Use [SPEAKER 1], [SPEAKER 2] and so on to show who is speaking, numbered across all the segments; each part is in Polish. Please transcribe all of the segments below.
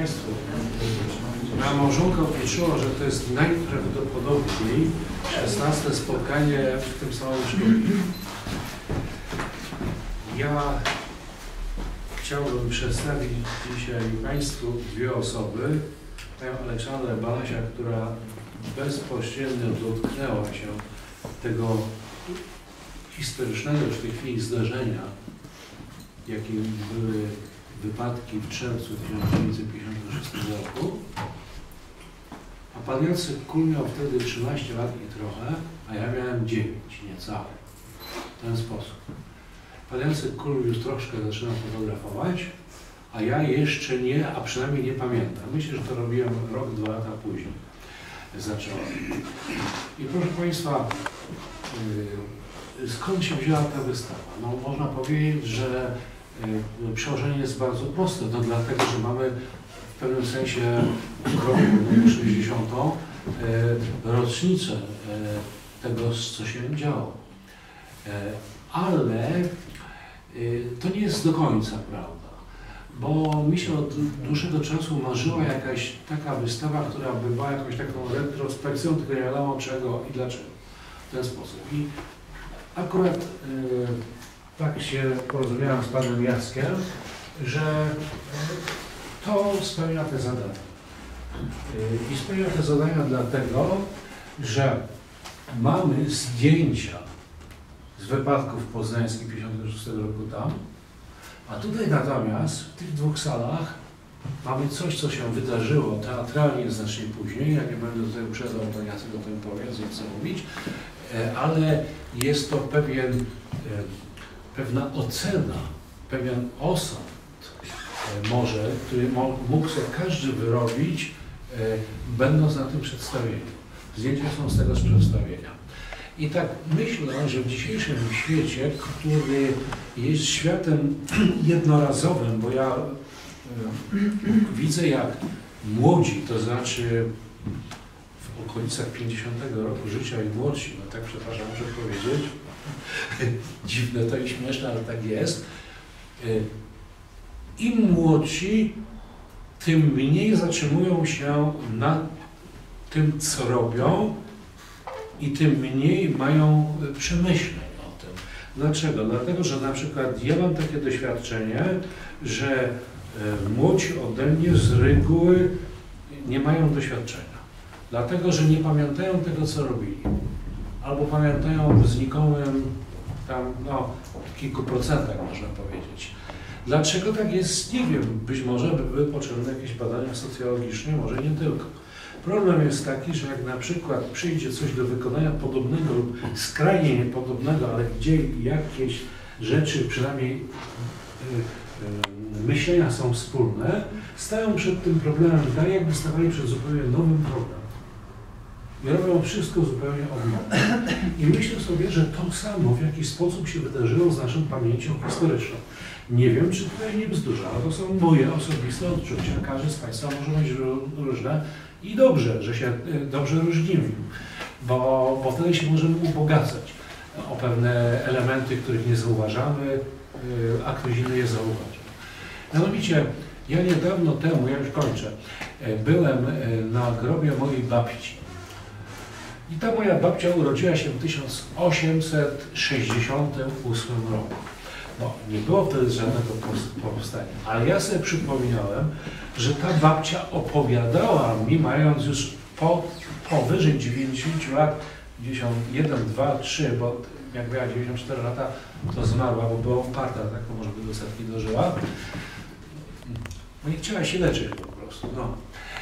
[SPEAKER 1] Państwu, moja małżonka obliczyła, że to jest najprawdopodobniej 16 spotkanie w tym samym szkole. Ja chciałbym przedstawić dzisiaj Państwu dwie osoby. Panią Aleksandrę Banasia, która bezpośrednio dotknęła się tego historycznego w tej chwili zdarzenia, jakim były wypadki w czerwcu 1956 roku. A pan Jacek Kul miał wtedy 13 lat i trochę, a ja miałem 9, niecałe. W ten sposób. Pan Jacek Kul już troszkę zaczynał fotografować, a ja jeszcze nie, a przynajmniej nie pamiętam. Myślę, że to robiłem rok, 2 lata później. Zacząłem. I proszę Państwa, skąd się wzięła ta wystawa? No, można powiedzieć, że przełożenie jest bardzo proste. No, dlatego, że mamy w pewnym sensie w roku 60. rocznicę tego, co się działo. Ale to nie jest do końca prawda. Bo mi się od dłuższego czasu marzyła jakaś taka wystawa, która by była jakąś taką retrospekcją, tylko nie wiadomo czego i dlaczego. W ten sposób. I akurat tak się porozumiałem z panem Jackiem, że to spełnia te zadania. I spełnia te zadania dlatego, że mamy zdjęcia z wypadków poznańskich 56 roku tam, a tutaj natomiast w tych dwóch salach mamy coś, co się wydarzyło teatralnie znacznie później. Ja nie będę do tego uprzedzał, to Jacek o tym powie, nie chcę mówić, ale jest to pewna ocena, pewien osąd może, który mógł sobie każdy wyrobić, będąc na tym przedstawieniu. Zdjęcia są z tego przedstawienia. I tak myślę, że w dzisiejszym świecie, który jest światem jednorazowym, bo ja widzę, jak młodzi, to znaczy w okolicach 50 roku życia i młodsi, no tak przepraszam, muszę powiedzieć, dziwne to i śmieszne, ale tak jest, im młodsi, tym mniej zatrzymują się na tym, co robią, i tym mniej mają przemyśleń o tym. Dlaczego? Dlatego, że na przykład ja mam takie doświadczenie, że młodzi ode mnie z reguły nie mają doświadczenia. Dlatego, że nie pamiętają tego, co robili. Albo pamiętają w znikomym tam, no, kilku procentach, można powiedzieć. Dlaczego tak jest? Nie wiem. Być może by były potrzebne jakieś badania socjologiczne, może nie tylko. Problem jest taki, że jak na przykład przyjdzie coś do wykonania podobnego lub skrajnie niepodobnego, ale gdzie jakieś rzeczy, przynajmniej myślenia są wspólne, stają przed tym problemem tak, jakby stawali przed zupełnie nowym problemem. I robią wszystko zupełnie odmiennie. I myślę sobie, że to samo w jakiś sposób się wydarzyło z naszą pamięcią historyczną. Nie wiem, czy tutaj nie bzdurza, ale to są moje osobiste odczucia. Każdy z Państwa może mieć różne i dobrze, że się dobrze różnimy, bo wtedy się możemy ubogacać o pewne elementy, których nie zauważamy, a ktoś inny je zauważy. Mianowicie, ja niedawno temu, ja już kończę, byłem na grobie mojej babci. I ta moja babcia urodziła się w 1868 roku. No, nie było wtedy żadnego powstania, ale ja sobie przypominałem, że ta babcia opowiadała mi, mając już powyżej 90 lat, 91, 2, 3, bo jak miała 94 lata, to zmarła, bo była uparta, tak, to może by do setki dożyła. No i chciała się leczyć po prostu, no.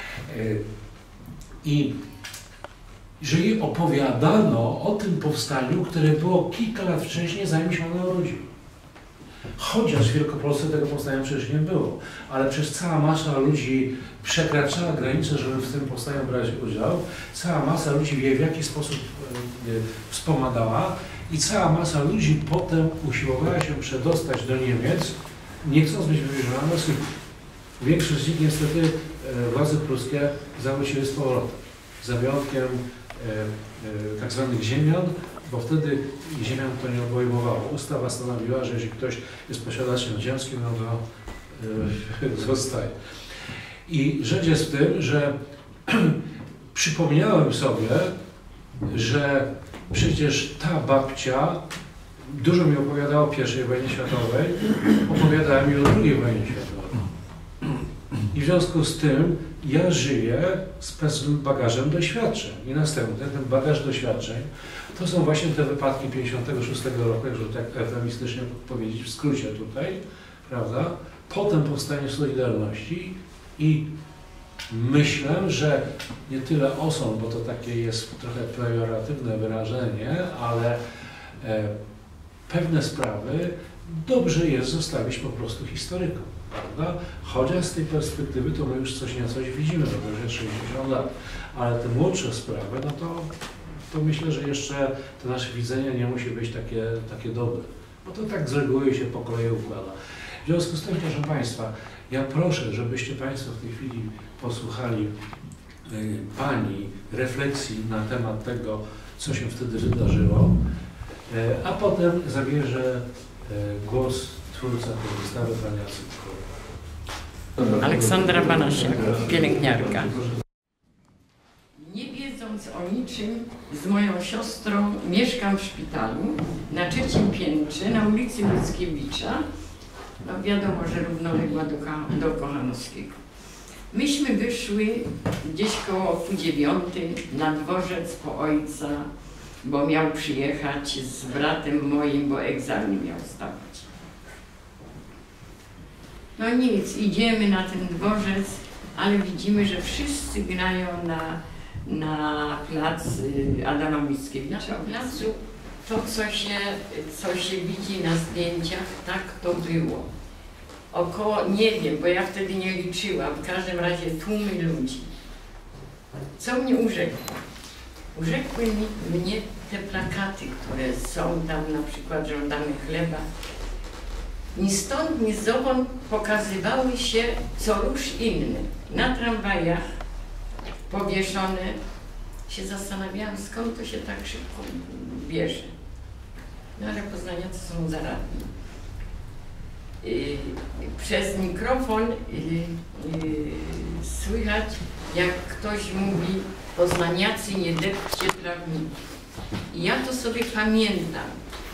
[SPEAKER 1] I że jej opowiadano o tym powstaniu, które było kilka lat wcześniej, zanim się ona urodziła. Chociaż w Wielkopolsce tego powstania przecież nie było, ale przecież cała masa ludzi przekraczała granicę, żeby w tym powstaniu brać udział. Cała masa ludzi jej w jakiś sposób wspomagała i cała masa ludzi potem usiłowała się przedostać do Niemiec, nie chcąc być wywieziona na Syrię. Większość z nich niestety władze pruskie zawróciły z powrotem, za wyjątkiem tak zwanych ziemian, bo wtedy ziemian to nie obejmowało. Ustawa stanowiła, że jeśli ktoś jest posiadaczem ziemskim, no to zostaje. I rzecz jest w tym, że przypomniałem sobie, że przecież ta babcia dużo mi opowiadała o I wojnie światowej, opowiadała mi o II wojnie światowej. I w związku z tym ja żyję z pewnym bagażem doświadczeń. I następny, ten bagaż doświadczeń, to są właśnie te wypadki 56 roku, żeby tak eufemistycznie powiedzieć, w skrócie tutaj, prawda? Potem powstanie Solidarności i myślę, że nie tyle osąd, bo to takie jest trochę pejoratywne wyrażenie, ale pewne sprawy dobrze jest zostawić po prostu historykom, prawda? Chociaż z tej perspektywy to my już coś na coś widzimy, bo to już jest 60 lat, ale te młodsze sprawy, no to myślę, że jeszcze to nasze widzenie nie musi być takie dobre, bo to tak z reguły się po kolei układa. W związku z tym, proszę Państwa, ja proszę, żebyście Państwo w tej chwili posłuchali Pani refleksji na temat tego, co się wtedy wydarzyło, a potem zabierze głos twórca tej wystawy, Pan Jacek.
[SPEAKER 2] Aleksandra Banasiak, pielęgniarka. Nie wiedząc o niczym, z moją siostrą mieszkam w szpitalu na 3. piętrze na ulicy Mickiewicza. No wiadomo, że równoległa do Kochanowskiego. Myśmy wyszły gdzieś koło 9 na dworzec po ojca, bo miał przyjechać z bratem moim, bo egzamin miał zdawać. No nic, idziemy na ten dworzec, ale widzimy, że wszyscy grają na plac Adama Mickiewicza. Na placu to, co się widzi na zdjęciach, tak to było. Około, nie wiem, bo ja wtedy nie liczyłam, w każdym razie tłumy ludzi. Co mnie urzekło? Urzekły mnie te plakaty, które są tam, na przykład żądamy chleba. Ni stąd, ni zowąd pokazywały się co róż inne. Na tramwajach powieszone. Się zastanawiałam, skąd to się tak szybko bierze. No ale poznaniacy są zaradni. Przez mikrofon słychać, jak ktoś mówi: poznaniacy, nie depczcie trawników. I ja to sobie pamiętam.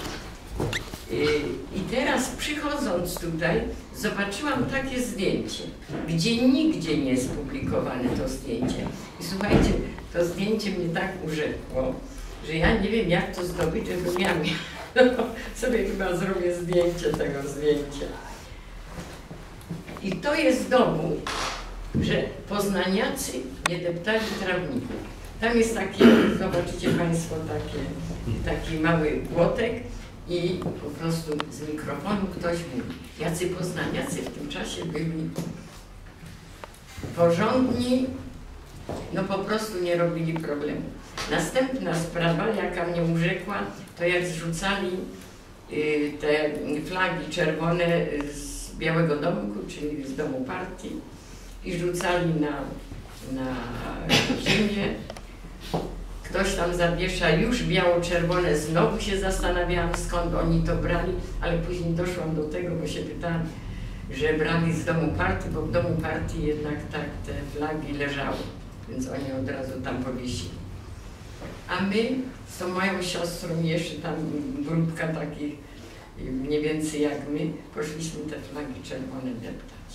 [SPEAKER 2] I teraz przychodząc tutaj, zobaczyłam takie zdjęcie, gdzie nigdzie nie jest publikowane to zdjęcie. I słuchajcie, to zdjęcie mnie tak urzekło, że ja nie wiem, jak to zdobyć, żebym ja sobie chyba zrobię zdjęcie tego zdjęcia. I to jest dowód, że poznaniacy nie deptali trawników. Tam jest takie, zobaczycie Państwo, taki mały płotek i po prostu z mikrofonu ktoś mówi. Jacy poznaniacy w tym czasie byli porządni, no po prostu nie robili problemu. Następna sprawa, jaka mnie urzekła, to jak zrzucali te flagi czerwone z Białego Domku, czyli z Domu Partii, i rzucali na ziemię. Ktoś tam zawiesza już biało-czerwone, znowu się zastanawiałam, skąd oni to brali, ale później doszłam do tego, bo się pytałam, że brali z Domu Partii, bo w Domu Partii jednak tak te flagi leżały, więc oni od razu tam powiesili. A my z tą moją siostrą, jeszcze tam grupka takich mniej więcej jak my, poszliśmy te flagi czerwone deptać.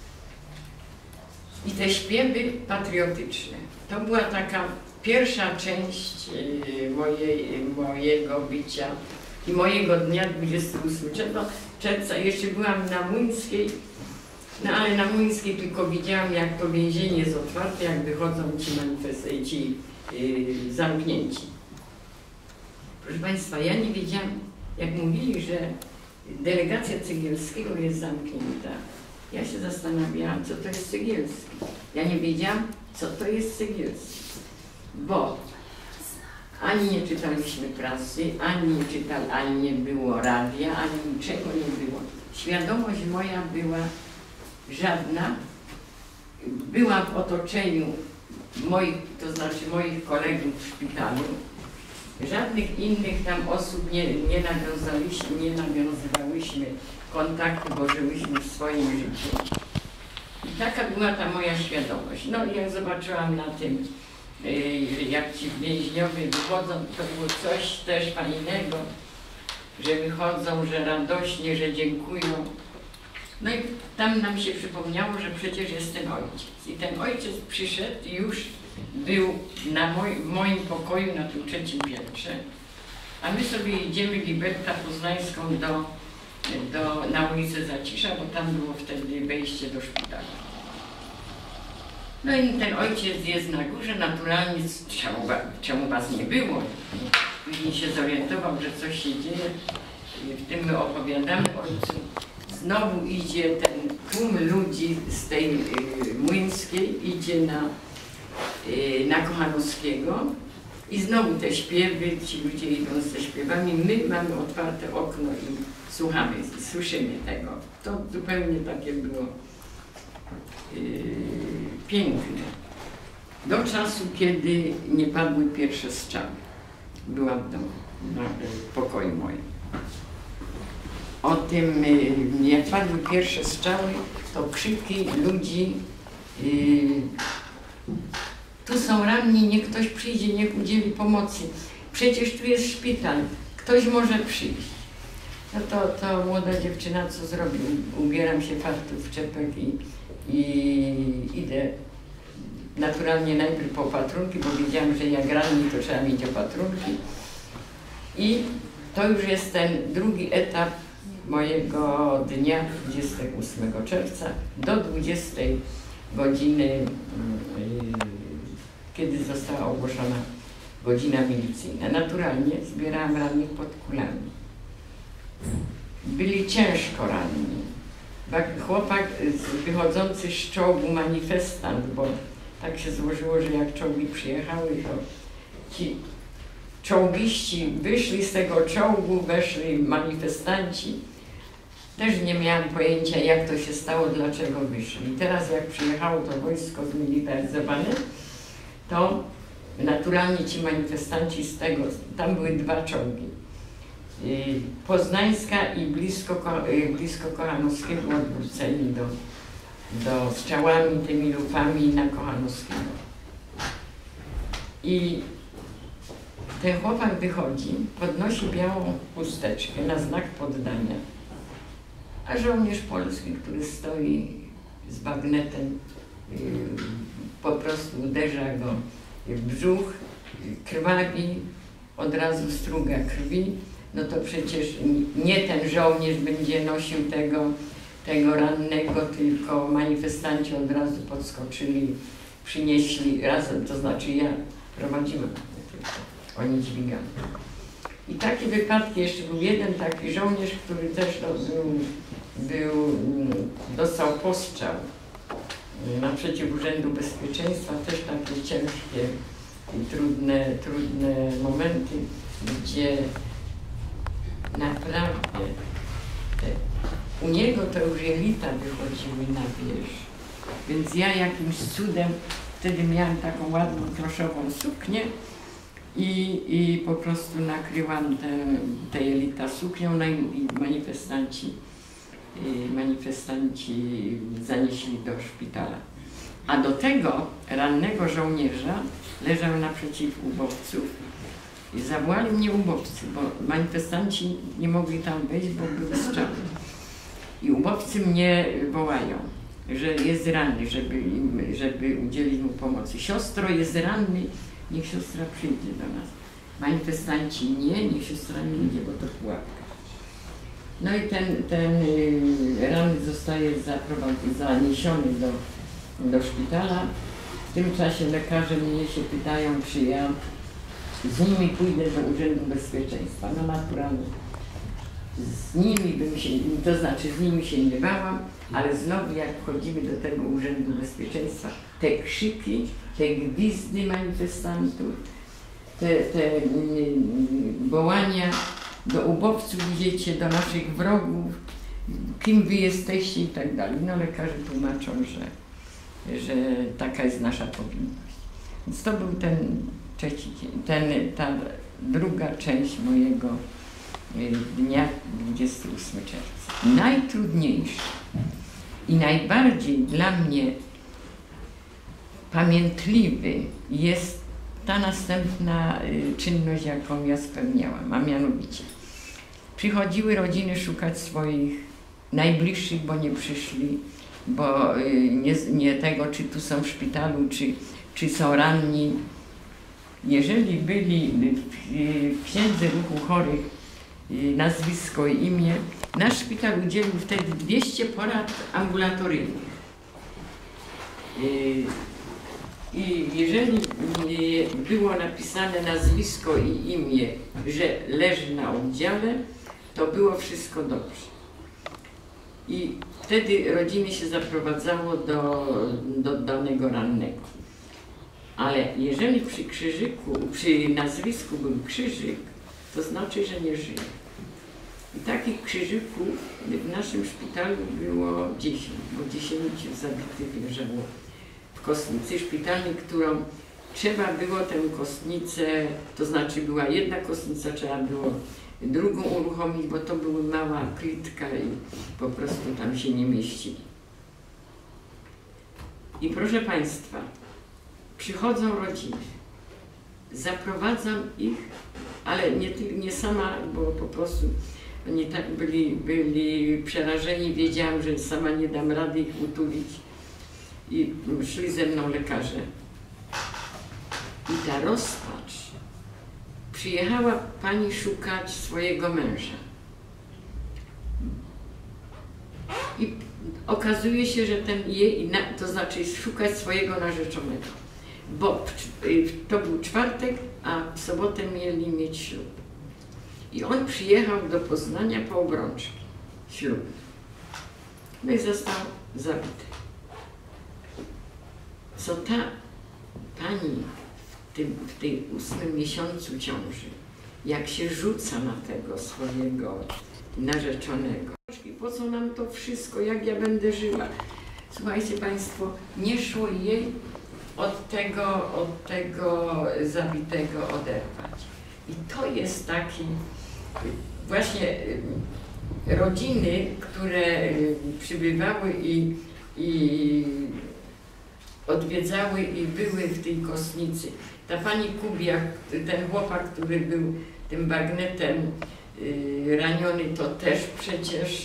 [SPEAKER 2] I te śpiewy patriotyczne, to była taka pierwsza część mojego bycia i mojego dnia 28 czerwca. Jeszcze byłam na Młyńskiej, no ale na Młyńskiej tylko widziałam, jak to więzienie jest otwarte, jak wychodzą ci zamknięci. Proszę Państwa, ja nie wiedziałam, jak mówili, że delegacja Cegielskiego jest zamknięta. Ja się zastanawiałam, co to jest Cegielski. Ja nie wiedziałam, co to jest Cegielski, bo ani nie czytaliśmy prasy, ani nie było radia, ani niczego nie było. Świadomość moja była żadna. Byłam w otoczeniu moich, to znaczy moich kolegów w szpitalu. Żadnych innych tam osób nie nawiązywałyśmy kontaktu, bo żyłyśmy w swoim życiu. I taka była ta moja świadomość. No i jak zobaczyłam na tym, jak ci więźniowie wychodzą, to było coś też fajnego, że wychodzą, że radośnie, że dziękują. No i tam nam się przypomniało, że przecież jest ten ojciec. I ten ojciec przyszedł i już był w moim pokoju na tym 3. piętrze. A my sobie idziemy Liberta Poznańską na ulicę Zacisza, bo tam było wtedy wejście do szpitala. No i ten ojciec jest na górze, naturalnie czemu was nie było. Później się zorientował, że coś się dzieje. W tym my opowiadamy ojcu. Znowu idzie ten tłum ludzi z tej Młyńskiej, idzie na Kochanowskiego i znowu te śpiewy, ci ludzie idą ze śpiewami. My mamy otwarte okno i słuchamy, słyszymy tego. To zupełnie takie było piękne. Do czasu, kiedy nie padły pierwsze strzały. Byłam w domu, w pokoju moim. O tym, jak padły pierwsze strzały, to krzyki ludzi, tu są ranni, niech ktoś przyjdzie, niech udzieli pomocy. Przecież tu jest szpital, ktoś może przyjść. No to młoda dziewczyna co zrobi? Ubieram się fartuch, czepek i idę naturalnie najpierw po opatrunki, bo wiedziałam, że jak ranni, to trzeba mieć opatrunki. I to już jest ten drugi etap mojego dnia 28 czerwca do 20 godziny, kiedy została ogłoszona godzina milicyjna. Naturalnie zbierałam rannych pod kulami. Byli ciężko ranni. Chłopak wychodzący z czołgu, manifestant, bo tak się złożyło, że jak czołgi przyjechały, to ci czołgiści wyszli z tego czołgu, weszli manifestanci. Też nie miałam pojęcia, jak to się stało, dlaczego wyszli. Teraz jak przyjechało to wojsko zmilitaryzowane, to naturalnie ci manifestanci z tego, tam były 2 czołgi. Poznańska i blisko Kochanowskiego odwróceni do strzałami, tymi lufami na Kochanowskiego. I ten chłopak wychodzi, podnosi białą chusteczkę na znak poddania, a żołnierz polski, który stoi z bagnetem, po prostu uderza go w brzuch, krwawi, od razu struga krwi. No to przecież nie ten żołnierz będzie nosił tego rannego, tylko manifestanci od razu podskoczyli, przynieśli razem, to znaczy ja prowadziłam, oni dźwigali. I takie wypadki, jeszcze był jeden taki żołnierz, który też dostał postrzał naprzeciw Urzędu Bezpieczeństwa, też takie ciężkie i trudne momenty, gdzie naprawdę u niego to już jelita wychodziły na wierzch. Więc ja jakimś cudem wtedy miałam taką ładną kloszową suknię i po prostu nakryłam te jelita suknią, no i manifestanci zanieśli do szpitala. A do tego rannego żołnierza leżał naprzeciw ubowców i zawołali mnie ubowcy, bo manifestanci nie mogli tam wejść, bo były strzały. I ubowcy mnie wołają, że jest ranny, żeby udzielić mu pomocy. Siostro, jest ranny, niech siostra przyjdzie do nas. Manifestanci nie, niech siostra nie idzie, bo to pułapka. No i ten ranny zostaje zaniesiony do szpitala. W tym czasie lekarze mnie się pytają, czy ja z nimi pójdę do Urzędu Bezpieczeństwa. No naturalnie. Z nimi się nie bałam, ale znowu jak wchodzimy do tego Urzędu Bezpieczeństwa, te krzyki, te gwizdy manifestantów, te wołania do ubowców, idziecie do naszych wrogów, kim wy jesteście i tak dalej. No lekarze tłumaczą, że taka jest nasza powinność. Więc to był ten trzeci dzień, ta druga część mojego dnia 28 czerwca. Najtrudniejsze I najbardziej dla mnie pamiętliwy jest ta następna czynność, jaką ja spełniałam, a mianowicie przychodziły rodziny szukać swoich najbliższych, bo nie przyszli, bo nie tego, czy tu są w szpitalu, czy są ranni. Jeżeli byli w księdze ruchu chorych nazwisko i imię, nasz szpital udzielił wtedy 200 porad ambulatoryjnych. I jeżeli było napisane nazwisko i imię, że leży na oddziale, to było wszystko dobrze. I wtedy rodziny się zaprowadzało do danego rannego. Ale jeżeli przy krzyżyku, przy nazwisku był krzyżyk, to znaczy, że nie żyje. I takich krzyżyków w naszym szpitalu było 10, bo 10 zabitych leżało w kostnicy szpitalnej, którą trzeba było tę kostnicę, to znaczy była jedna kostnica, trzeba było drugą uruchomić, bo to była mała klitka i po prostu tam się nie mieścili. I proszę Państwa, przychodzą rodziny, zaprowadzam ich, ale nie sama, bo po prostu oni tak byli przerażeni, wiedziałam, że sama nie dam rady ich utulić. I szli ze mną lekarze. I ta rozpacz. Przyjechała pani szukać swojego męża. I okazuje się, że to znaczy szukać swojego narzeczonego. Bo to był czwartek, a w sobotę mieli mieć ślub. I on przyjechał do Poznania po obrączki ślub. No i został zabity. Co ta pani w tej 8. miesiącu ciąży, jak się rzuca na tego swojego narzeczonego. Po co nam to wszystko, jak ja będę żyła? Słuchajcie Państwo, nie szło jej od tego zabitego oderwać. I to jest taki właśnie rodziny, które przybywały i odwiedzały i były w tej kostnicy. Ta pani Kubiak, ten chłopak, który był tym bagnetem raniony, to też przecież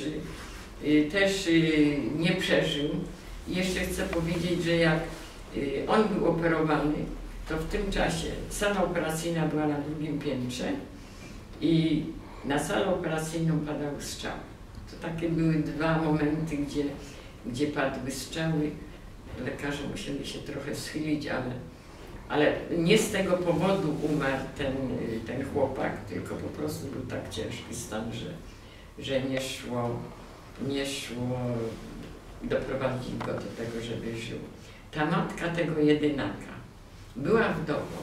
[SPEAKER 2] nie przeżył. I jeszcze chcę powiedzieć, że jak on był operowany, to w tym czasie sala operacyjna była na 2. piętrze i na salę operacyjną padały strzały. To takie były 2 momenty, gdzie padły strzały. Lekarze musieli się trochę schylić, ale nie z tego powodu umarł ten chłopak, tylko po prostu był tak ciężki stan, że nie szło doprowadzić go do tego, żeby żył. Ta matka tego jedynaka była wdową,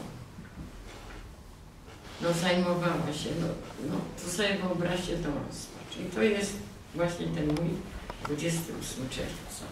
[SPEAKER 2] zajmowała się, to sobie wyobraźcie tą rozpacz. I to jest właśnie ten mój 28 czerwca.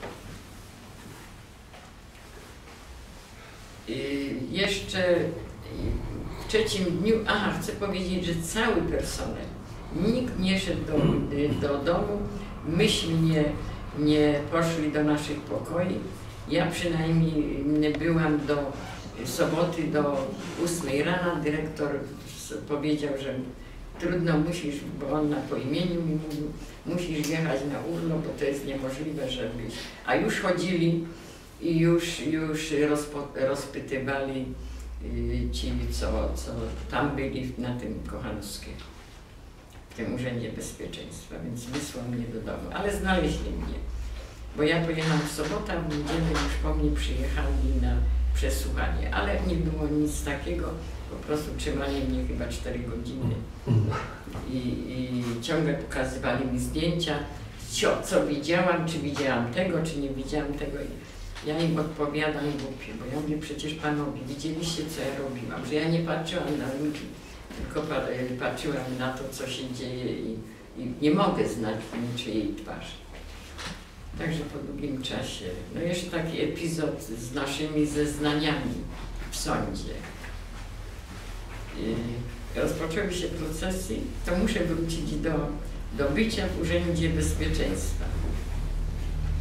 [SPEAKER 2] Jeszcze w 3. dniu, chcę powiedzieć, że cały personel, nikt nie szedł do domu, myśmy nie poszli do naszych pokoi. Ja przynajmniej byłam do soboty do 8 rana, dyrektor powiedział, że trudno musisz, bo on po imieniu mi mówił, musisz jechać na urlop, bo to jest niemożliwe, żebyś... A już chodzili i już rozpytywali ci, co tam byli na tym Kochanowskiego, w tym Urzędzie Bezpieczeństwa, więc wysłał mnie do domu, ale znaleźli mnie, bo ja pojechałam w sobotę, a w niedzielę już po mnie przyjechali na przesłuchanie, ale nie było nic takiego, po prostu trzymali mnie chyba 4 godziny i ciągle pokazywali mi zdjęcia, co widziałam, czy widziałam tego, czy nie widziałam tego. Ja im odpowiadam głupio, bo ja mówię, przecież panowie, widzieliście, co ja robiłam, że ja nie patrzyłam na ludzi, tylko patrzyłam na to, co się dzieje i nie mogę znać niczyjej twarzy. Także po długim czasie, jeszcze taki epizod z naszymi zeznaniami w sądzie. Rozpoczęły się procesy, to muszę wrócić do bycia w Urzędzie Bezpieczeństwa.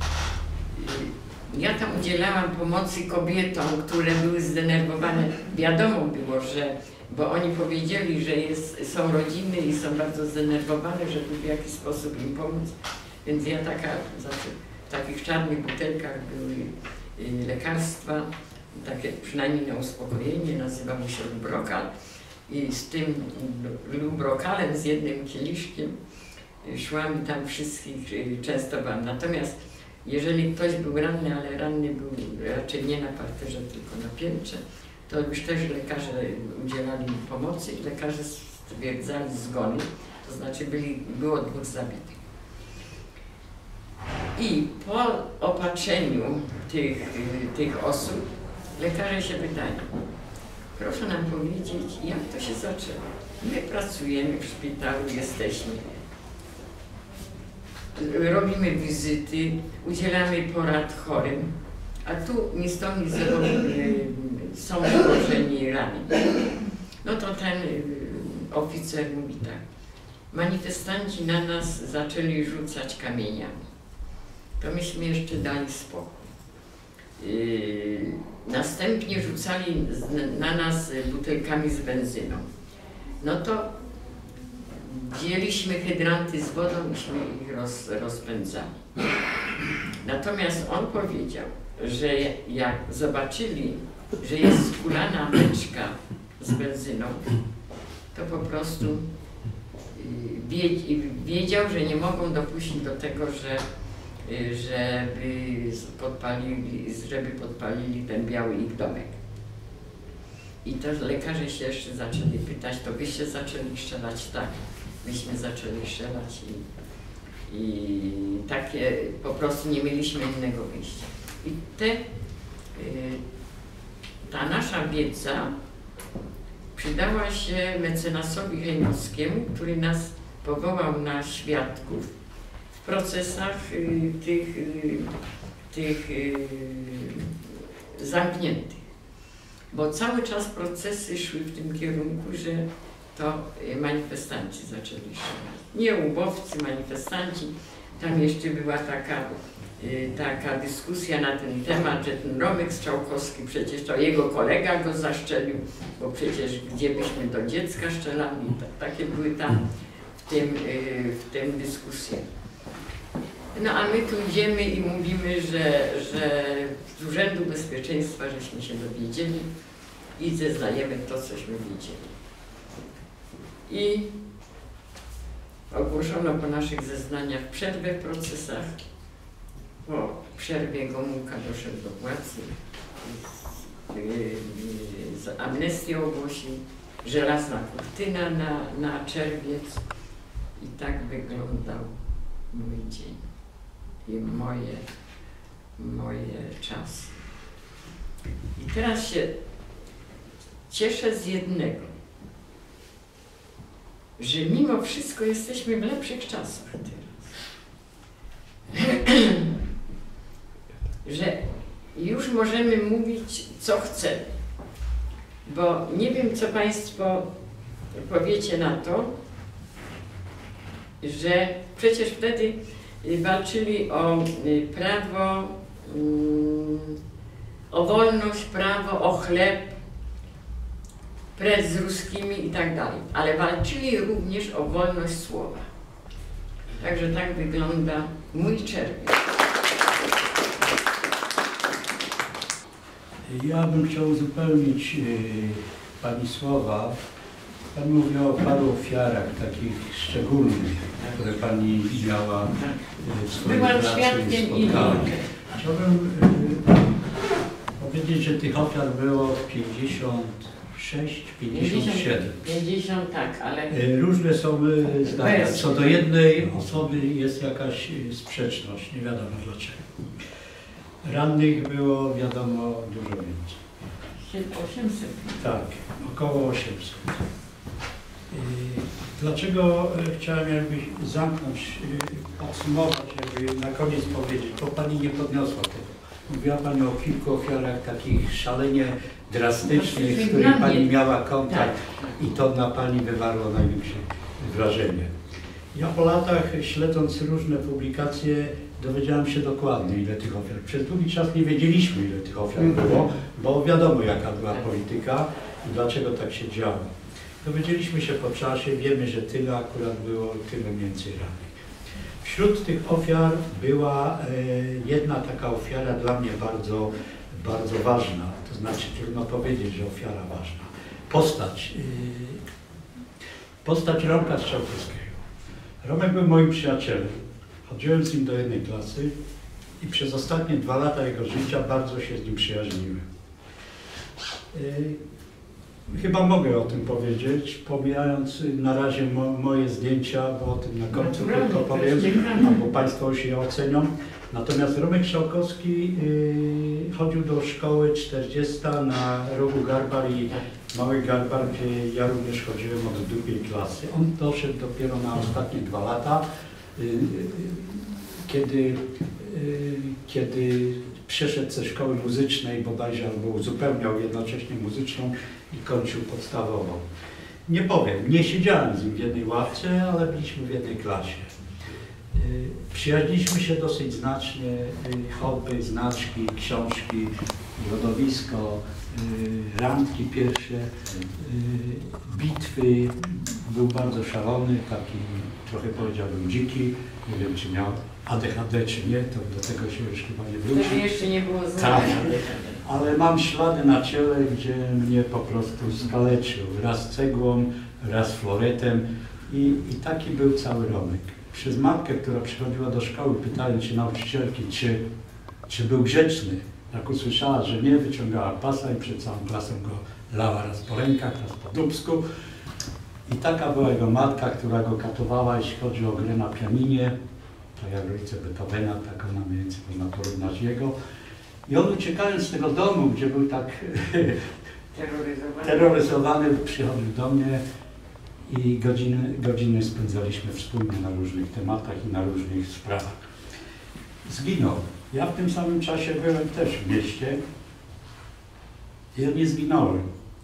[SPEAKER 2] Ja tam udzielałam pomocy kobietom, które były zdenerwowane. Wiadomo było, że, bo oni powiedzieli, że są rodziny i są bardzo zdenerwowane, żeby w jakiś sposób im pomóc. Więc ja w takich czarnych butelkach były lekarstwa, takie przynajmniej na uspokojenie, nazywało się lubrokal. I z tym lubrokalem, z jednym kieliszkiem szłam i tam wszystkich częstowałam. Natomiast jeżeli ktoś był ranny, ale ranny był raczej nie na parterze, tylko na piętrze, to już też lekarze udzielali mu pomocy i lekarze stwierdzali zgony, to znaczy było 2 zabitych. I po opatrzeniu tych osób lekarze się pytają, proszę nam powiedzieć, jak to się zaczęło. My pracujemy w szpitalu, jesteśmy, robimy wizyty, udzielamy porad chorym, a tu ni stąd, ni zowąd są zgłoszeni ranni. No to ten oficer mówi tak, manifestanci na nas zaczęli rzucać kamieniami. To myśmy jeszcze dali spokój. Następnie rzucali na nas butelkami z benzyną. No to wzięliśmy hydranty z wodą iśmy ich rozpędzali. Natomiast on powiedział, że jak zobaczyli, że jest skulana beczka z benzyną, to po prostu wiedział, że nie mogą dopuścić do tego, żeby podpalili ten biały ich domek. I to lekarze się jeszcze zaczęli pytać, to wyście zaczęli strzelać? Tak, myśmy zaczęli strzelać i takie po prostu nie mieliśmy innego wyjścia. I ta nasza wiedza przydała się mecenasowi Hejnowskiemu, który nas powołał na świadków w procesach tych zamkniętych. Bo cały czas procesy szły w tym kierunku, że to manifestanci zaczęli strzelać. Nie łubowcy, manifestanci. Tam jeszcze była taka dyskusja na ten temat, że ten Romek Strzałkowski, przecież to jego kolega go zaszczelił, bo przecież gdzie byśmy do dziecka strzelali, takie były tam w tym dyskusje. No a my tu idziemy i mówimy, że z Urzędu Bezpieczeństwa żeśmy się dowiedzieli i zeznajemy to, cośmy wiedzieli. I ogłoszono po naszych zeznaniach przerwę w procesach. Po przerwie Gomułka doszedł do władzy, z amnestią ogłosił, żelazna kurtyna na czerwiec i tak wyglądał mój dzień i moje czasy. I teraz się cieszę z jednego, że mimo wszystko jesteśmy w lepszych czasach teraz. Że już możemy mówić, co chcemy. Bo nie wiem, co Państwo powiecie na to, że przecież wtedy walczyli o prawo, o wolność, prawo, o chleb, precz z ruskimi i tak dalej. Ale walczyli również o wolność słowa. Także tak wygląda mój czerwiec.
[SPEAKER 3] Ja bym chciał uzupełnić Pani słowa. Pani mówiła o paru ofiarach takich szczególnych, które Pani miała w swojej pracy i spotkała. Chciałbym powiedzieć, że tych ofiar było 56, 57.
[SPEAKER 2] 50 tak, ale...
[SPEAKER 3] Różne są zdania. Co do jednej osoby jest jakaś sprzeczność, nie wiadomo dlaczego. Rannych było, wiadomo, dużo więcej.
[SPEAKER 2] 800.
[SPEAKER 3] Tak, około 800. Dlaczego chciałem jakby zamknąć, podsumować, jakby na koniec powiedzieć, bo Pani nie podniosła tego. Mówiła Pani o kilku ofiarach takich szalenie drastycznych, z którymi Pani miała kontakt i to na Pani wywarło największe wrażenie. Ja po latach, śledząc różne publikacje, dowiedziałem się dokładnie, ile tych ofiar. Przez długi czas nie wiedzieliśmy, ile tych ofiar było, bo wiadomo, jaka była polityka i dlaczego tak się działo. Dowiedzieliśmy się po czasie, wiemy, że tyle akurat było, tyle więcej rannych. Wśród tych ofiar była jedna taka ofiara dla mnie bardzo, bardzo ważna, to znaczy trudno powiedzieć, że ofiara ważna. Postać Romka Strzałkowskiego. Romek był moim przyjacielem. Chodziłem z nim do jednej klasy i przez ostatnie 2 lata jego życia bardzo się z nim przyjaźniłem. Chyba mogę o tym powiedzieć, pomijając na razie moje zdjęcia, bo o tym na końcu tylko powiem, albo Państwo się ocenią. Natomiast Romek Strzałkowski chodził do szkoły 40 na rogu Garbar i Mały Garbar, gdzie ja również chodziłem od 2. klasy. On doszedł dopiero na ostatnie 2 lata, kiedy przeszedł ze szkoły muzycznej bodajże, albo uzupełniał jednocześnie muzyczną i kończył podstawową. Nie powiem, nie siedziałem z nim w jednej ławce, ale byliśmy w jednej klasie. Przyjaźniliśmy się dosyć znacznie, hobby, znaczki, książki, lodowisko, randki pierwsze, bitwy. Był bardzo szalony, taki trochę powiedziałbym dziki, nie wiem czy miał ADHD czy nie, to do tego się już chyba nie wróci.
[SPEAKER 2] Wtedy jeszcze nie było
[SPEAKER 3] Tak,
[SPEAKER 2] znane.
[SPEAKER 3] ale mam ślady na ciele, gdzie mnie po prostu skaleczył. Raz cegłą, raz floretem i taki był cały Romek. Przez matkę, która przychodziła do szkoły, pytając się nauczycielki, czy był grzeczny. Jak usłyszała, że nie, wyciągała pasa i przed całą klasą go lała raz po rękach, raz po dupsku. I taka była jego matka, która go katowała, jeśli chodzi o grę na pianinie. To jak rodzice Beethovena, tak ona mniej więcej można porównać jego. I on uciekając z tego domu, gdzie był tak terroryzowany, przychodził do mnie i godziny spędzaliśmy wspólnie na różnych tematach i na różnych sprawach. Zginął. Ja w tym samym czasie byłem też w mieście i ja nie zginąłem.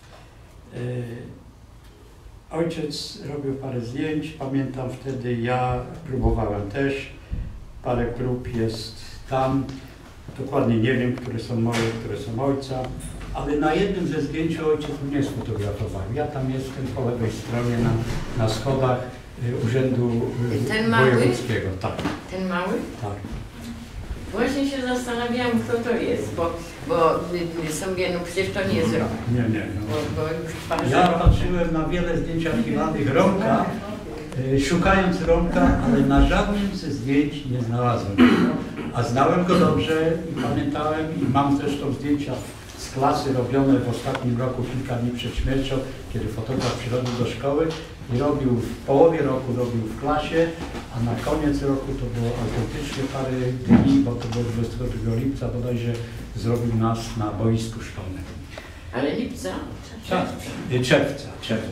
[SPEAKER 3] Ojciec robił parę zdjęć, pamiętam wtedy, ja próbowałem też, parę prób jest tam, dokładnie nie wiem, które są moje, które są ojca, ale na jednym ze zdjęć ojciec mnie sfotografował. Ja tam jestem po lewej stronie na schodach Urzędu Wojewódzkiego. Tak.
[SPEAKER 2] Ten mały?
[SPEAKER 3] Tak.
[SPEAKER 2] Właśnie się zastanawiałam, kto to jest, bo sobie, no przecież to nie jest Romek.
[SPEAKER 3] Nie. No.
[SPEAKER 2] Bo już twarz...
[SPEAKER 3] Ja patrzyłem na wiele zdjęć archiwalnych Romka, szukając Romka, ale na żadnym ze zdjęć nie znalazłem go. A znałem go dobrze i pamiętałem i mam zresztą zdjęcia z klasy robione w ostatnim roku, kilka dni przed śmiercią, kiedy fotograf przychodził do szkoły i robił w połowie roku robił w klasie, a na koniec roku to było autentycznie parę dni, bo to było 22 lipca bodajże, zrobił nas na boisku szkolnym.
[SPEAKER 2] Ale lipca?
[SPEAKER 3] Czerwca.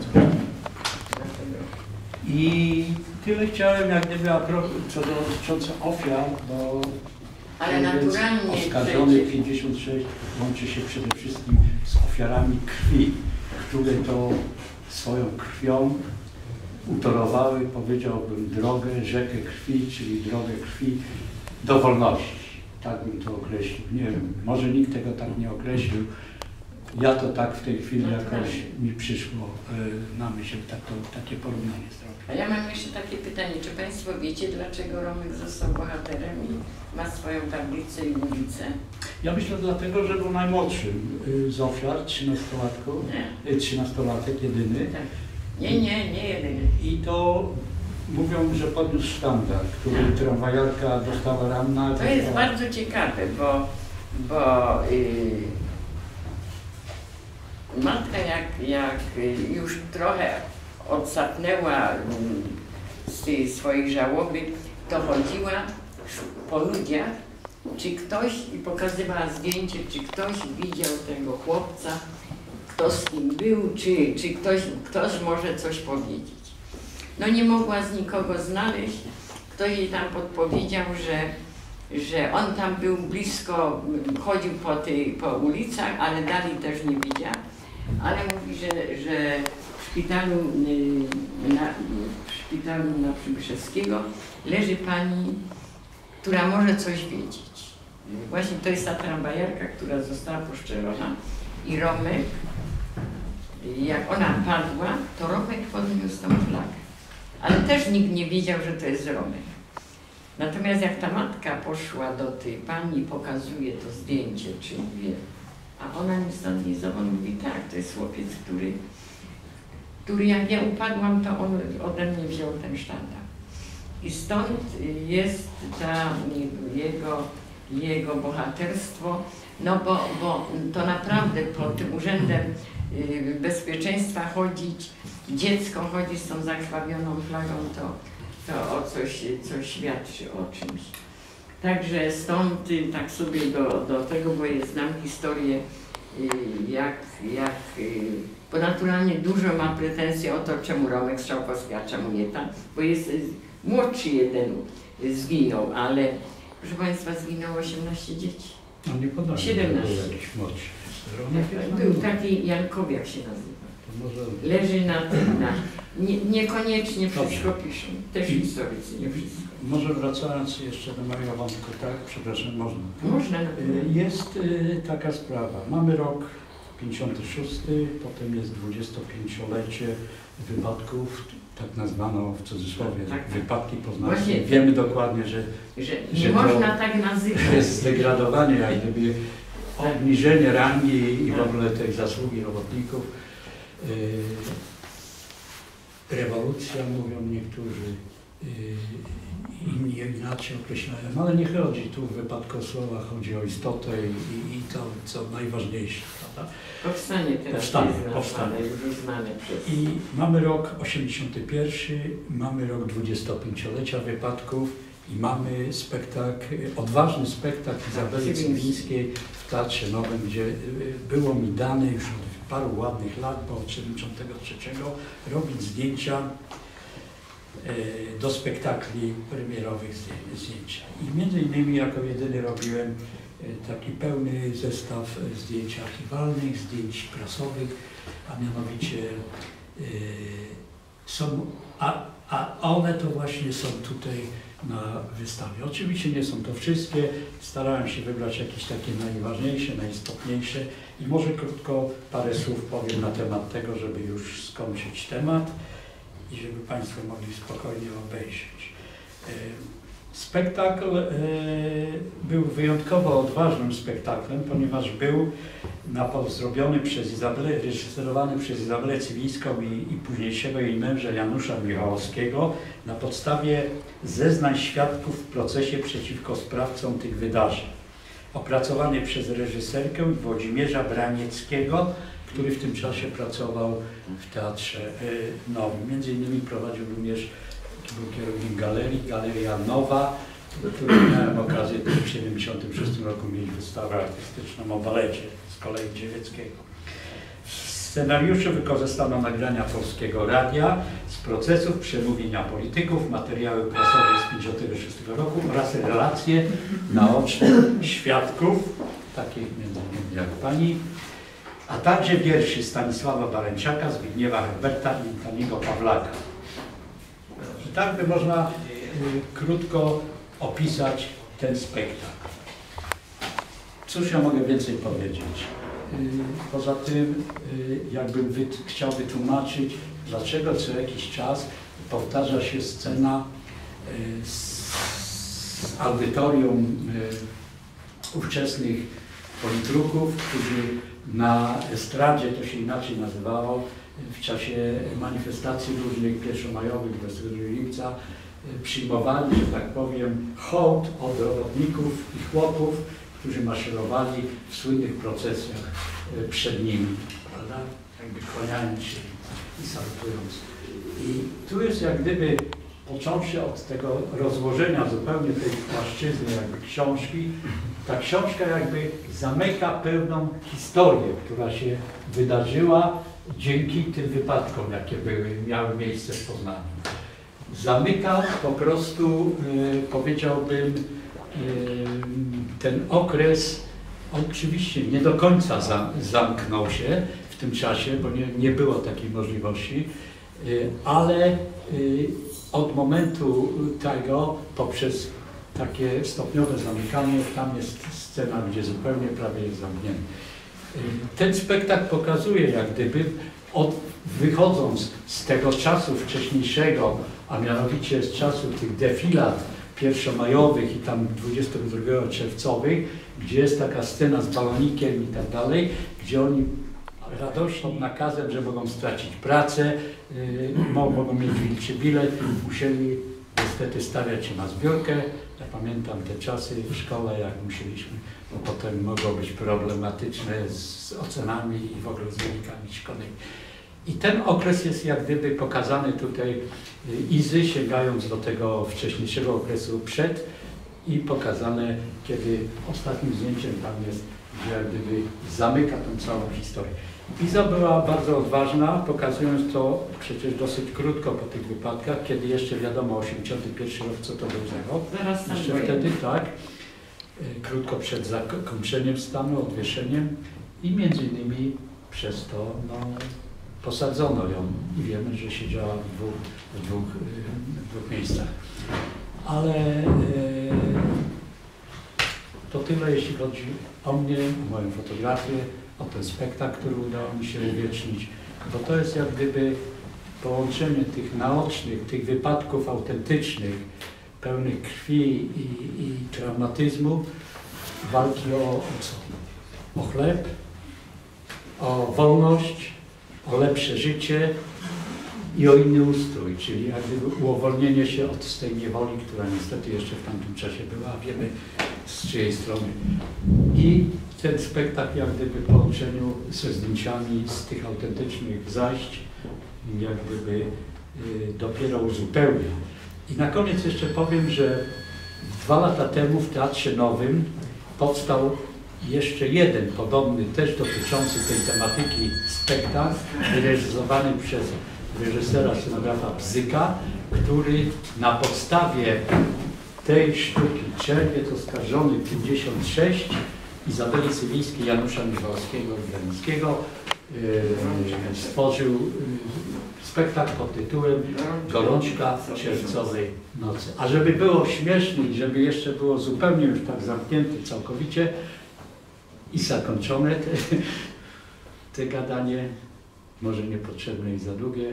[SPEAKER 3] I tyle chciałem jak gdyby co dotyczące ofiar, bo
[SPEAKER 2] ale naturalnie
[SPEAKER 3] oskarżony 56 łączy się przede wszystkim z ofiarami krwi, które to swoją krwią utorowały, powiedziałbym, drogę, rzekę krwi, czyli drogę krwi do wolności. Tak bym to określił. Nie wiem, może nikt tego tak nie określił. Ja to tak w tej chwili jakoś mi przyszło na myśl takie porównanie zrobić.
[SPEAKER 2] A ja mam jeszcze takie pytanie, czy Państwo wiecie, dlaczego Romek został bohaterem i ma swoją tablicę i ulicę?
[SPEAKER 3] Ja myślę dlatego, że był najmłodszym z ofiar, 13-latek jedyny.
[SPEAKER 2] Tak. Nie jedyny.
[SPEAKER 3] I to mówią, że podniósł sztandar, który tramwajarka dostała ranna.
[SPEAKER 2] To jest bardzo ciekawe, bo matka jak już trochę odsapnęła z tej swojej żałoby, to chodziła po ludziach, czy ktoś, i pokazywała zdjęcie, czy ktoś widział tego chłopca, kto z kim był, czy ktoś może coś powiedzieć. No nie mogła z nikogo znaleźć, ktoś jej tam podpowiedział, że on tam był blisko, chodził po ulicach, ale dalej też nie widział. Ale mówi, że w szpitalu na Przybyszewskiego leży pani, która może coś wiedzieć. Właśnie to jest ta tramwajarka, która została poszczelona i Romek, jak ona padła, to Romek podniósł tą flagę. Ale też nikt nie wiedział, że to jest Romek. Natomiast jak ta matka poszła do tej pani i pokazuje to zdjęcie, czy wie, a ona mi stąd nie zobacz, mówi tak, to jest chłopiec, który jak ja upadłam, to on ode mnie wziął ten sztandar. I stąd jest jego bohaterstwo, no bo to naprawdę pod tym Urzędem Bezpieczeństwa chodzić, dziecko chodzi z tą zakrwawioną flagą, to o coś świadczy o czymś. Także stąd tak sobie do tego, bo znam historię, bo naturalnie dużo mam pretensje o to, czemu Romek Strzałkowski, a czemu nie tam, bo jest młodszy jeden zginął, ale proszę Państwa, zginęło 18 dzieci.
[SPEAKER 3] No nie podaję.
[SPEAKER 2] 17.
[SPEAKER 3] Jakiś młodszy.
[SPEAKER 2] Był taki Jankowiak się nazywa. Leży na tym, niekoniecznie wszystko piszą, też historycy nie wszystko.
[SPEAKER 3] Może wracając jeszcze do mojego wątku, tak? Przepraszam, można?
[SPEAKER 2] Można.
[SPEAKER 3] Jest taka sprawa. Mamy rok 56, potem jest 25-lecie wypadków, tak nazwano w cudzysłowie,
[SPEAKER 2] tak.
[SPEAKER 3] Wypadki poznańskie.
[SPEAKER 2] Właśnie,
[SPEAKER 3] wiemy dokładnie, że
[SPEAKER 2] nie można tak nazywać.
[SPEAKER 3] Jest zdegradowanie, jak gdyby obniżenie rangi i w ogóle tej zasługi robotników. Rewolucja, mówią niektórzy, inni inaczej określają, ale nie chodzi tu w wypadku słowa, chodzi o istotę i to, co najważniejsze, prawda?
[SPEAKER 2] Powstanie teraz
[SPEAKER 3] powstanie.
[SPEAKER 2] Już znane przez...
[SPEAKER 3] I mamy rok 81, mamy rok 25-lecia wypadków i mamy spektakl, odważny spektakl Izabeli Cywińskiej w Teatrze Nowym, gdzie było mi dane już od paru ładnych lat, bo od 73 robić zdjęcia do spektakli premierowych zdjęcia. I między innymi jako jedyny robiłem taki pełny zestaw zdjęć archiwalnych, zdjęć prasowych, a mianowicie są, a one to właśnie są tutaj na wystawie. Oczywiście nie są to wszystkie, starałem się wybrać jakieś takie najważniejsze, najistotniejsze i może krótko parę słów powiem na temat tego, żeby już skończyć temat i żeby Państwo mogli spokojnie obejrzeć. Spektakl był wyjątkowo odważnym spektaklem, ponieważ był zrobiony reżyserowany przez Izabelę Cywińską i późniejszego jej męża Janusza Michałowskiego na podstawie zeznań świadków w procesie przeciwko sprawcom tych wydarzeń. Opracowany przez reżyserkę Włodzimierza Branieckiego, który w tym czasie pracował w Teatrze Nowym. Między innymi prowadził również, był kierownik galerii, Galeria Nowa, do której miałem okazję w 1976 roku mieć wystawę artystyczną o balecie z kolei Dziewieckiego. W scenariuszu wykorzystano nagrania Polskiego Radia z procesów, przemówienia polityków, materiały prasowe z 1956 roku oraz relacje naoczne świadków, takich między innymi jak pani, a także wierszy Stanisława Barańczaka, Zbigniewa Herberta i Taniego Pawlaka. Tak by można krótko opisać ten spektakl. Cóż ja mogę więcej powiedzieć? Poza tym, jakbym chciał wytłumaczyć, dlaczego co jakiś czas powtarza się scena z audytorium ówczesnych politruków, którzy na estradzie, to się inaczej nazywało, w czasie manifestacji różnych pierwszomajowych, 22 lipca, przyjmowali, że tak powiem, hołd od robotników i chłopów, którzy maszerowali w słynnych procesjach przed nimi, prawda? Jakby kłaniając się i salutując. I tu jest jak gdyby, począwszy od tego rozłożenia zupełnie tej płaszczyzny jakby książki, ta książka jakby zamyka pewną historię, która się wydarzyła dzięki tym wypadkom, jakie miały miejsce w Poznaniu. Zamyka po prostu, powiedziałbym, ten okres, oczywiście nie do końca zamknął się w tym czasie, bo nie było takiej możliwości, ale od momentu tego, poprzez takie stopniowe zamykanie, tam jest scena, gdzie zupełnie prawie jest zamknięty. Ten spektakl pokazuje, jak gdyby, wychodząc z tego czasu wcześniejszego, a mianowicie z czasu tych defilat pierwszomajowych i tam 22 czerwcowych, gdzie jest taka scena z balonikiem i tak dalej, gdzie oni radośnie pod nakazem, że mogą stracić pracę, mogą mieć wilczy bilet, musieli niestety stawiać się na zbiórkę. Ja pamiętam te czasy w szkole, jak musieliśmy, bo potem mogło być problematyczne z ocenami i w ogóle z wynikami szkolnymi. I ten okres jest jak gdyby pokazany tutaj Izy, sięgając do tego wcześniejszego okresu przed i pokazane, kiedy ostatnim zdjęciem tam jest, gdzie jak gdyby zamyka tą całą historię. Iza była bardzo odważna, pokazując to przecież dosyć krótko po tych wypadkach, kiedy jeszcze wiadomo 81 rok, co to był za rok.
[SPEAKER 2] Zaraz tam
[SPEAKER 3] Jeszcze wtedy, tak, krótko przed zakończeniem stanu, odwieszeniem i między innymi przez to posadzono ją i wiemy, że siedziała w dwóch miejscach. Ale to tyle, jeśli chodzi o mnie, o moją fotografię, o ten spektakl, który udało mi się uwiecznić, bo to jest jak gdyby połączenie tych naocznych, tych wypadków autentycznych, pełnych krwi i traumatyzmu, walki o co? O chleb, o wolność, o lepsze życie i o inny ustrój, czyli jak gdyby uwolnienie się od tej niewoli, która niestety jeszcze w tamtym czasie była, a wiemy z czyjej strony. I ten spektakl jak gdyby w połączeniu ze zdjęciami z tych autentycznych zajść jak gdyby dopiero uzupełnia. I na koniec jeszcze powiem, że 2 lata temu w Teatrze Nowym powstał jeszcze jeden podobny, też dotyczący tej tematyki spektakl, wyreżyserowany przez reżysera, scenografa Bzyka, który na podstawie tej sztuki Czerwiec oskarżony 56 Izabeli Sywińskiej, Janusza Michałowskiego i Granickiego stworzył spektakl pod tytułem Gorączka czerwcowej nocy. A żeby było śmiesznie i żeby jeszcze było zupełnie już tak zamknięte całkowicie i zakończone te gadanie, może niepotrzebne i za długie,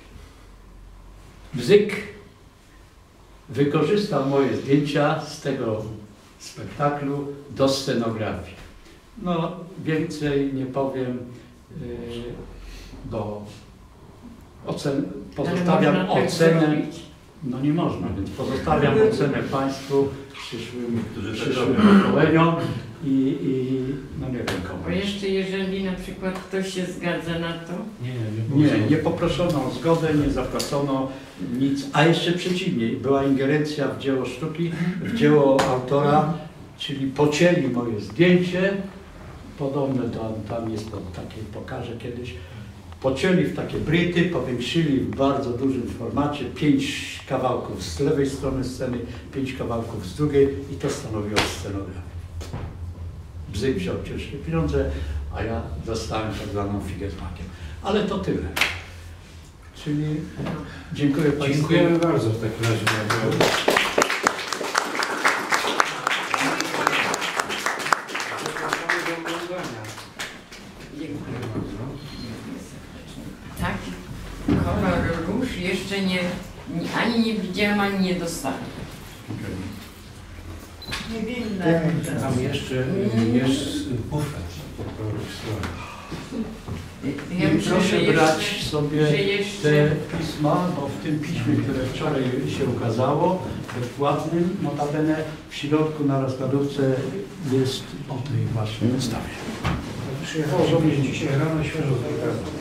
[SPEAKER 3] Bzyk wykorzystał moje zdjęcia z tego spektaklu do scenografii. No, więcej nie powiem, bo pozostawiam ocenę. No nie można, więc pozostawiam ocenę Państwu, przyszłym pokoleniom i no nie wiem komu.
[SPEAKER 2] Bo jeszcze jeżeli na przykład ktoś się zgadza na to?
[SPEAKER 3] Nie poproszono o zgodę, nie zapłacono nic, a jeszcze przeciwnie, była ingerencja w dzieło sztuki, w dzieło autora, czyli pocięli moje zdjęcie, podobne tam jest, to takie pokażę kiedyś, pocięli w takie bryty, powiększyli w bardzo dużym formacie 5 kawałków z lewej strony sceny, 5 kawałków z drugiej i to stanowiło scenografię. Bzyk wziął ciężkie pieniądze, a ja dostałem tak zwaną figę z makiem. Ale to tyle. Czyli dziękuję Państwu.
[SPEAKER 1] Dziękujemy bardzo w takim razie.
[SPEAKER 2] Dziękuję bardzo. Tak, kolor róż jeszcze ani nie widziałam, ani nie dostałam.
[SPEAKER 4] Niewinne.
[SPEAKER 1] Tam jeszcze jest bufet po prawej stronie.
[SPEAKER 2] Ja
[SPEAKER 3] I
[SPEAKER 2] myślę,
[SPEAKER 3] proszę
[SPEAKER 2] że
[SPEAKER 3] brać
[SPEAKER 2] jeszcze,
[SPEAKER 3] sobie
[SPEAKER 2] że jeszcze...
[SPEAKER 3] te pisma, bo w tym piśmie, które wczoraj się ukazało, bezpłatnym, notabene w środku na rozkładówce jest o tej właśnie wystawie.
[SPEAKER 1] Przyjechało do mnie dzisiaj rano świeżo z tej